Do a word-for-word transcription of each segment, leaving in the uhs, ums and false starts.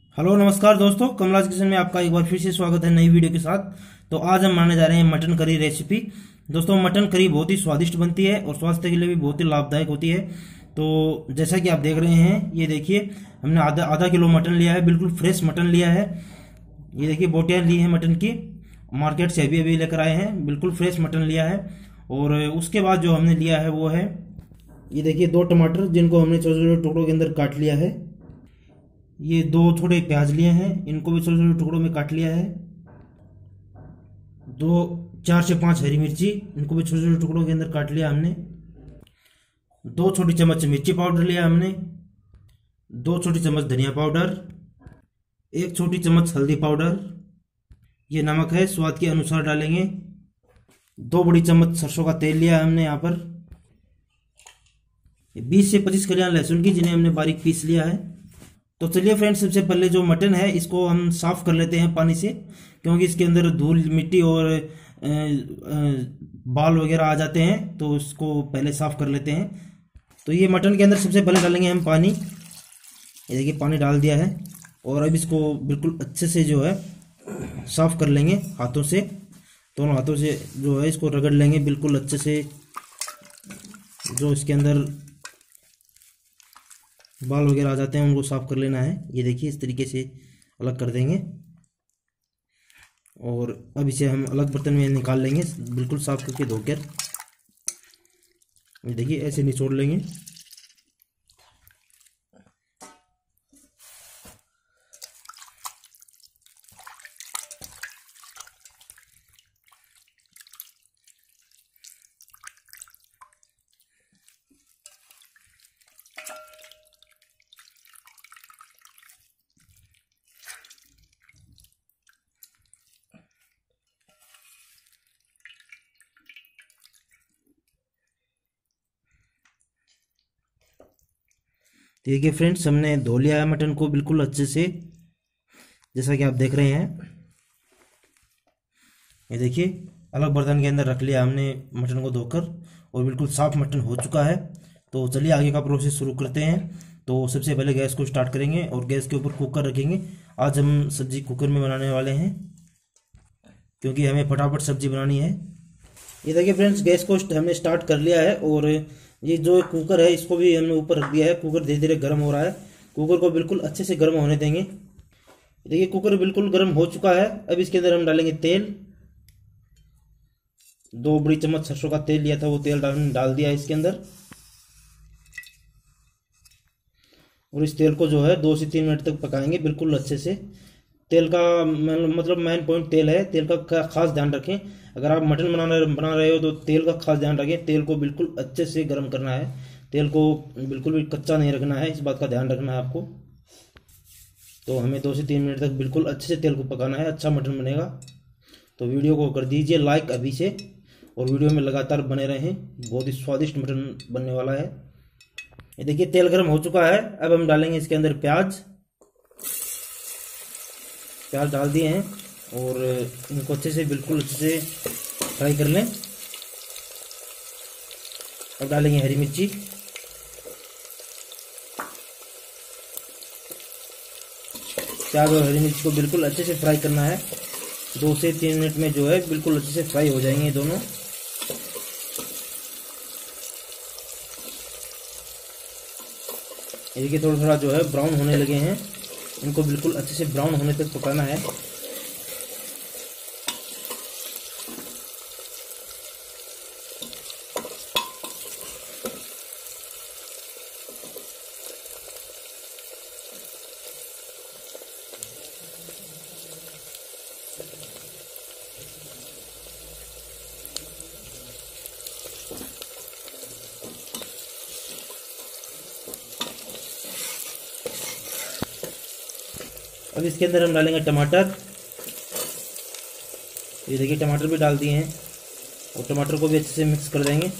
Hello नमस्कार दोस्तों, Kamla's kitchen में आपका एक बार फिर से स्वागत है नई वीडियो के साथ। तो आज हम बनाने जा रहे हैं मटन करी रेसिपी। दोस्तों, मटन करी बहुत ही स्वादिष्ट बनती है और स्वास्थ्य के लिए भी बहुत ही लाभदायक होती है। तो जैसा कि आप देख रहे हैं, ये देखिए हमने आधा आधा किलो मटन लिया है, बिल्कुल फ्रेश मटन लिया है। ये देखिए बोटियाँ ली हैं मटन की, मार्केट से अभी अभी लेकर आए हैं, बिल्कुल फ्रेश मटन लिया है। और उसके बाद जो हमने लिया है वो है, ये देखिए दो टमाटर जिनको हमने छोटे छोटे टुकड़ों के अंदर काट लिया है। ये दो थोड़े प्याज लिए हैं, इनको भी छोटे छोटे टुकड़ों में काट लिया है। दो चार से पांच हरी मिर्ची, इनको भी छोटे छोटे टुकड़ों के अंदर काट लिया हमने। दो छोटी चम्मच मिर्ची पाउडर लिया हमने। दो छोटी चम्मच धनिया पाउडर। एक छोटी चम्मच हल्दी पाउडर। ये नमक है, स्वाद के अनुसार डालेंगे। दो बड़ी चम्मच सरसों का तेल लिया है हमने यहाँ पर। बीस से पच्चीस कलियां लहसुन की, जिन्हें हमने बारीक पीस लिया है। तो चलिए फ्रेंड्स, सबसे पहले जो मटन है इसको हम साफ कर लेते हैं पानी से, क्योंकि इसके अंदर धूल मिट्टी और अ, अ, बाल वगैरह आ जाते हैं, तो इसको पहले साफ कर लेते हैं। तो ये मटन के अंदर सबसे पहले डालेंगे हम पानी। ये देखिए पानी डाल दिया है, और अब इसको बिल्कुल अच्छे से जो है साफ कर लेंगे हाथों से। दोनों हाथों से जो है इसको रगड़ लेंगे बिल्कुल अच्छे से। जो इसके अंदर बाल वगैरह आ जाते हैं उनको साफ कर लेना है। ये देखिए इस तरीके से अलग कर देंगे, और अब इसे हम अलग बर्तन में निकाल लेंगे, बिल्कुल साफ करके धोकर। ये देखिए ऐसे निचोड़ लेंगे। तो देखिए फ्रेंड्स, हमने धो लिया है मटन को बिल्कुल अच्छे से, जैसा कि आप देख रहे हैं। ये देखिए अलग बर्तन के अंदर रख लिया हमने मटन को धोकर, और बिल्कुल साफ मटन हो चुका है। तो चलिए आगे का प्रोसेस शुरू करते हैं। तो सबसे पहले गैस को स्टार्ट करेंगे और गैस के ऊपर कुकर रखेंगे। आज हम सब्जी कुकर में बनाने वाले हैं, क्योंकि हमें फटाफट सब्जी बनानी है। ये देखिए फ्रेंड्स, गैस को हमने स्टार्ट कर लिया है, और ये जो कुकर है इसको भी हमने ऊपर रख दिया है। कुकर धीरे धीरे गर्म हो रहा है, कुकर को बिल्कुल अच्छे से गर्म होने देंगे। देखिए कुकर बिल्कुल गर्म हो चुका है। अब इसके अंदर हम डालेंगे तेल। दो बड़ी चम्मच सरसों का तेल लिया था, वो तेल डाल डाल दिया इसके अंदर, और इस तेल को जो है दो से तीन मिनट तक पकाएंगे बिल्कुल अच्छे से। तेल का मतलब मेन पॉइंट तेल है, तेल का खास ध्यान रखें। अगर आप मटन बना रहे बना रहे हो तो तेल का खास ध्यान रखें। तेल को बिल्कुल अच्छे से गर्म करना है, तेल को बिल्कुल भी कच्चा नहीं रखना है, इस बात का ध्यान रखना है आपको। तो हमें दो से तीन मिनट तक बिल्कुल अच्छे से तेल को पकाना है, अच्छा मटन बनेगा। तो वीडियो को कर दीजिए लाइक अभी से, और वीडियो में लगातार बने रहें, बहुत ही स्वादिष्ट मटन बनने वाला है। ये देखिए तेल गर्म हो चुका है। अब हम डालेंगे इसके अंदर प्याज। प्याज डाल दिए हैं, और इनको अच्छे से बिल्कुल अच्छे से फ्राई कर लें। अब डालेंगे हरी मिर्ची। प्याज और हरी मिर्च को बिल्कुल अच्छे से फ्राई करना है। दो से तीन मिनट में जो है बिल्कुल अच्छे से फ्राई हो जाएंगे दोनों। ये देखिए थोड़ा थोड़ा जो है ब्राउन होने लगे हैं, इनको बिल्कुल अच्छे से ब्राउन होने तक पकाना है। अब इसके अंदर हम डालेंगे टमाटर। ये देखिए टमाटर भी डाल दिए हैं, और टमाटर को भी अच्छे से मिक्स कर देंगे।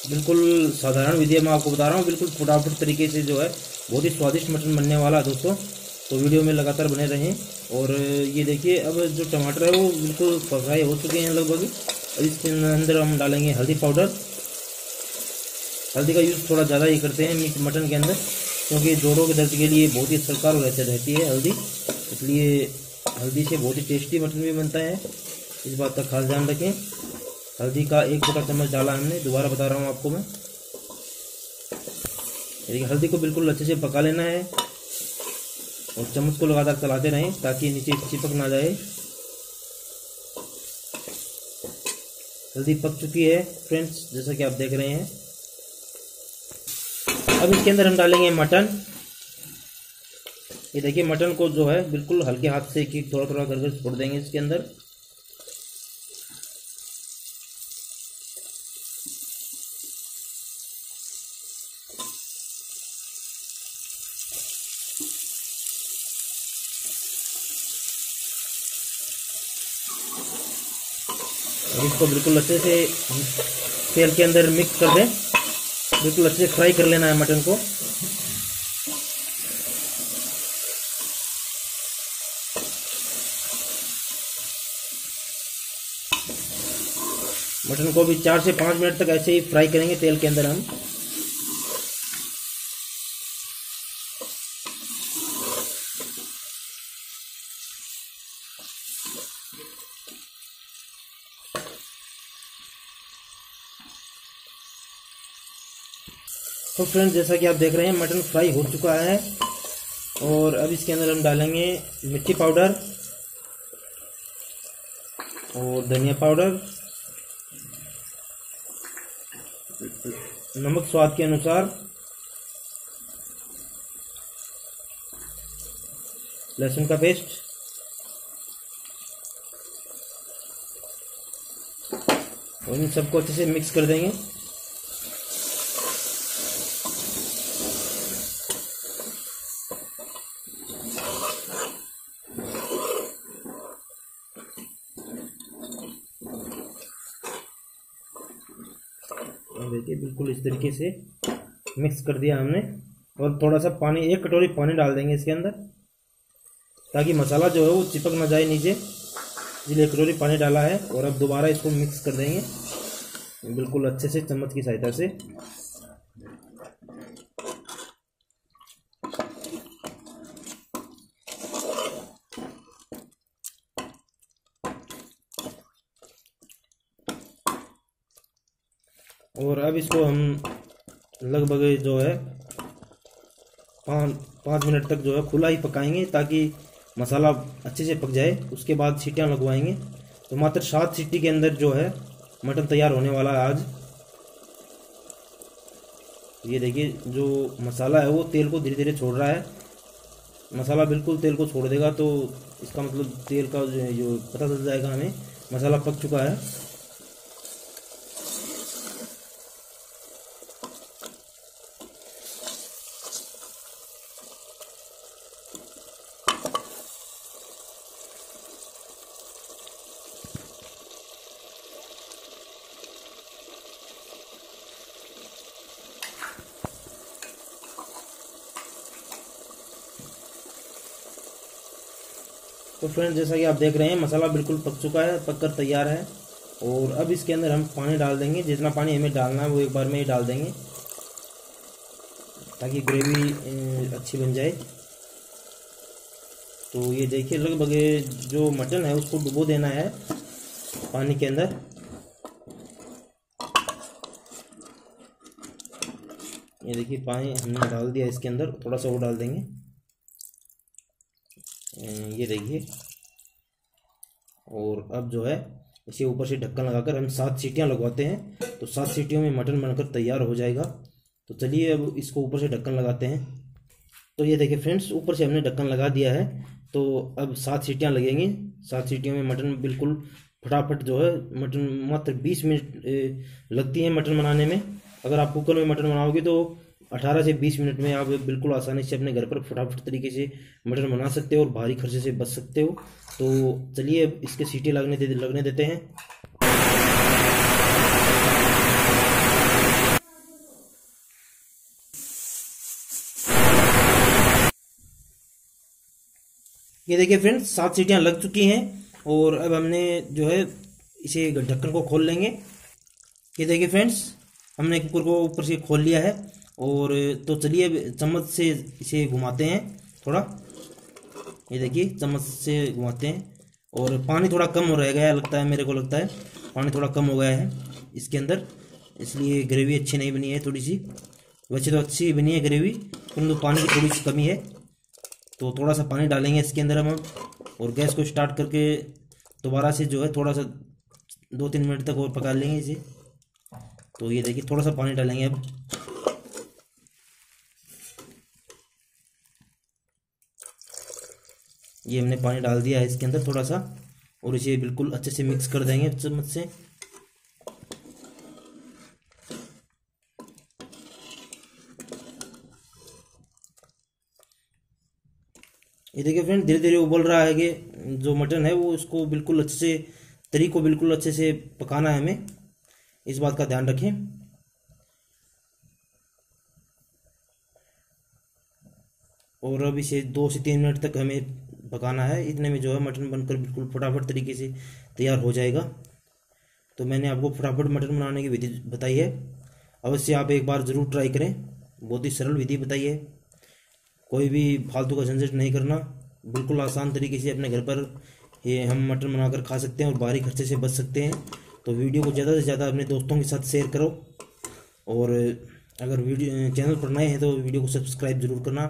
बिल्कुल साधारण विधि है, मैं आपको बता रहा हूँ, बिल्कुल फटाफट तरीके से जो है बहुत ही स्वादिष्ट मटन बनने वाला है दोस्तों। तो वीडियो में लगातार बने रहें। और ये देखिए अब जो टमाटर है वो बिल्कुल फ्राई हो चुके हैं लगभग। और इसके अंदर हम डालेंगे हल्दी पाउडर। हल्दी का यूज़ थोड़ा ज़्यादा ही करते हैं मीट मटन के अंदर, क्योंकि जोड़ों के दर्द के लिए बहुत ही असरकार रहती रहती है हल्दी, इसलिए हल्दी से बहुत ही टेस्टी मटन भी बनता है। इस बात का खास ध्यान रखें। हल्दी का एक छोटा चम्मच डाला हमने, दोबारा बता रहा हूँ आपको मैं। देखिए हल्दी को बिल्कुल अच्छे से पका लेना है और चम्मच को लगातार चलाते रहें ताकि नीचे चिपक ना जाए। हल्दी पक चुकी है फ्रेंड्स, जैसा कि आप देख रहे हैं। अब इसके अंदर हम डालेंगे मटन। ये देखिए मटन को जो है बिल्कुल हल्के हाथ से कि थोड़ा थोड़ा करके छोड़ देंगे इसके अंदर। और इसको बिल्कुल अच्छे से तेल के अंदर मिक्स कर दें, बिल्कुल अच्छे से फ्राई कर लेना है मटन को। मटन को भी चार से पाँच मिनट तक ऐसे ही फ्राई करेंगे तेल के अंदर हम। तो फ्रेंड्स जैसा कि आप देख रहे हैं मटन फ्राई हो चुका है। और अब इसके अंदर हम डालेंगे मिर्ची पाउडर और धनिया पाउडर, नमक स्वाद के अनुसार, लहसुन का पेस्ट और इन सबको अच्छे से मिक्स कर देंगे। देखिए बिल्कुल इस तरीके से मिक्स कर दिया हमने। और थोड़ा सा पानी, एक कटोरी पानी डाल देंगे इसके अंदर ताकि मसाला जो है वो चिपक ना जाए नीचे, इसलिए एक कटोरी पानी डाला है। और अब दोबारा इसको मिक्स कर देंगे बिल्कुल अच्छे से चम्मच की सहायता से। और अब इसको हम लगभग जो है पाँच पाँच मिनट तक जो है खुला ही पकाएंगे ताकि मसाला अच्छे से पक जाए। उसके बाद सीटियाँ लगवाएंगे। तो मात्र सात सीटी के अंदर जो है मटन तैयार होने वाला है आज। ये देखिए जो मसाला है वो तेल को धीरे धीरे छोड़ रहा है। मसाला बिल्कुल तेल को छोड़ देगा तो इसका मतलब तेल का जो, जो पता चल जाएगा हमें मसाला पक चुका है। तो फ्रेंड्स जैसा कि आप देख रहे हैं मसाला बिल्कुल पक चुका है, पककर तैयार है। और अब इसके अंदर हम पानी डाल देंगे, जितना पानी हमें डालना है वो एक बार में ही डाल देंगे ताकि ग्रेवी अच्छी बन जाए। तो ये देखिए लगभग जो मटन है उसको डुबो देना है पानी के अंदर। ये देखिए पानी हमने डाल दिया इसके अंदर, थोड़ा सा वो डाल देंगे। ये देखिए। और अब जो है इसे ऊपर से ढक्कन लगाकर हम सात सीटियां लगवाते हैं, तो सात सीटियों में मटन बनकर तैयार हो जाएगा। तो चलिए अब इसको ऊपर से ढक्कन लगाते हैं। तो ये देखिए फ्रेंड्स ऊपर से हमने ढक्कन लगा दिया है। तो अब सात सीटियां लगेंगी। सात सीटियों में मटन बिल्कुल फटाफट जो है, मटन मात्र बीस मिनट लगती है मटन बनाने में। अगर आप कुकर में मटन बनाओगे तो अठारह से बीस मिनट में आप बिल्कुल आसानी से अपने घर पर फटाफट तरीके से मटन बना सकते हो और भारी खर्चे से बच सकते हो। तो चलिए अब इसके सीटी लगने दे लगने देते हैं। ये देखिए फ्रेंड्स, सात सीटियां लग चुकी हैं और अब हमने जो है इसे ढक्कन को खोल लेंगे। ये देखिए फ्रेंड्स, हमने कुकर को ऊपर से खोल लिया है और तो चलिए अब चम्मच से इसे घुमाते हैं थोड़ा। ये देखिए चम्मच से घुमाते हैं और पानी थोड़ा कम हो रह गया लगता है, मेरे को लगता है पानी थोड़ा कम हो गया है इसके अंदर, इसलिए ग्रेवी अच्छी नहीं बनी है थोड़ी सी। वैसे तो अच्छी बनी है ग्रेवी, परंतु पानी की थोड़ी सी कमी है, तो थोड़ा सा पानी डालेंगे इसके अंदर हम और गैस को स्टार्ट करके दोबारा से जो है थोड़ा सा दो तीन मिनट तक और पका लेंगे इसे। तो ये देखिए थोड़ा सा पानी डालेंगे अब। ये हमने पानी डाल दिया है इसके अंदर थोड़ा सा और इसे बिल्कुल अच्छे से मिक्स कर देंगे चम्मच से। ये देखिए फ्रेंड, धीरे धीरे उबल रहा है कि जो मटन है वो इसको बिल्कुल अच्छे से तरी को बिल्कुल अच्छे से पकाना है हमें, इस बात का ध्यान रखें। और अब इसे दो से तीन मिनट तक हमें पकाना है, इतने में जो है मटन बनकर बिल्कुल फटाफट तरीके से तैयार हो जाएगा। तो मैंने आपको फटाफट मटन बनाने की विधि बताई है, अवश्य आप एक बार ज़रूर ट्राई करें। बहुत ही सरल विधि बताई है, कोई भी फालतू का झंझट नहीं करना, बिल्कुल आसान तरीके से अपने घर पर ये हम मटन बनाकर खा सकते हैं और बाहरी खर्चे से बच सकते हैं। तो वीडियो को ज़्यादा से ज़्यादा अपने दोस्तों के साथ शेयर करो और अगर वीडियो चैनल पर नए हैं तो वीडियो को सब्सक्राइब जरूर करना।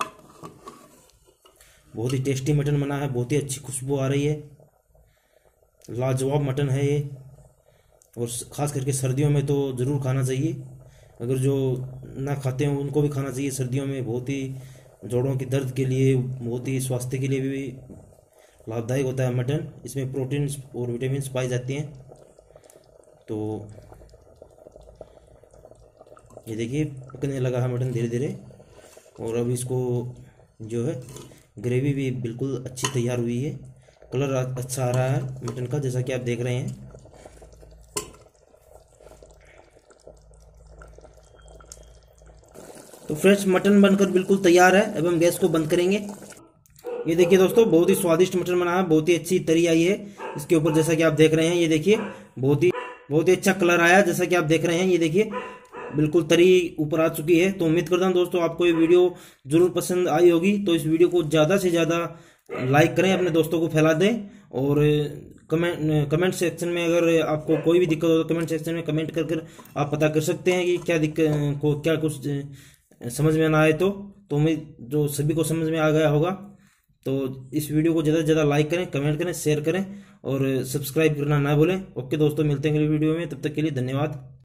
बहुत ही टेस्टी मटन बना है, बहुत ही अच्छी खुशबू आ रही है, लाजवाब मटन है ये और ख़ास करके सर्दियों में तो ज़रूर खाना चाहिए। अगर जो ना खाते हैं उनको भी खाना चाहिए सर्दियों में, बहुत ही जोड़ों के दर्द के लिए, बहुत ही स्वास्थ्य के लिए भी लाभदायक होता है मटन। इसमें प्रोटीन और विटामिन पाई जाती हैं। तो ये देखिए पकने लगा है मटन धीरे धीरे और अब इसको जो है ग्रेवी भी बिल्कुल अच्छी तैयार हुई है, कलर अच्छा आ रहा है मटन का जैसा कि आप देख रहे हैं। तो फ्रेश मटन बनकर बिल्कुल तैयार है, अब हम गैस को बंद करेंगे। ये देखिए दोस्तों, बहुत ही स्वादिष्ट मटन बना है, बहुत ही अच्छी तरी आई है इसके ऊपर जैसा कि आप देख रहे हैं। ये देखिए बहुत ही बहुत ही अच्छा कलर आया जैसा कि आप देख रहे हैं। ये देखिए बिल्कुल तरी ऊपर आ चुकी है। तो उम्मीद करता हूँ दोस्तों आपको ये वीडियो जरूर पसंद आई होगी। तो इस वीडियो को ज़्यादा से ज़्यादा लाइक करें, अपने दोस्तों को फैला दें और कमेंट कमेंट सेक्शन में अगर आपको कोई भी दिक्कत हो तो कमेंट सेक्शन में कमेंट कर कर आप पता कर सकते हैं कि क्या दिक्कत को क्या कुछ समझ में ना आए तो तो उम्मीद जो सभी को समझ में आ गया होगा। तो इस वीडियो को ज़्यादा से ज़्यादा लाइक करें, कमेंट करें, शेयर करें और सब्सक्राइब करना ना भूलें। ओके दोस्तों, मिलते हैं अगली वीडियो में, तब तक के लिए धन्यवाद।